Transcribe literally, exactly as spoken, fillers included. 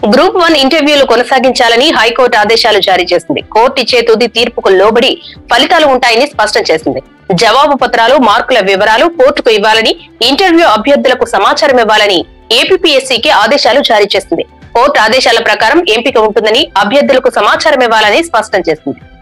Group one ఇంటర్వ్యూలు కొనసాగించాలని high court ఆదేశాలు జారీ చేసింది. కోర్టు ఇచ్చే తుది తీర్పుకు లోబడి ఫలితాలు ఉంటాయని స్పష్టం చేసింది. జవాబు పత్రాలు, మార్కుల వివరాలు కోర్టుకు ఇవ్వాలని, ఇంటర్వ్యూ అభ్యర్థులకు సమాచారం ఇవ్వాలని ఏపీపీఎస్సీకి ఆదేశాలు జారీ చేసింది. కోర్టు ఆదేశాల ప్రకారం ఎంపిక ఉంటుందని, అభ్యర్థులకు సమాచారం ఇవ్వాలని స్పష్టం చేసింది.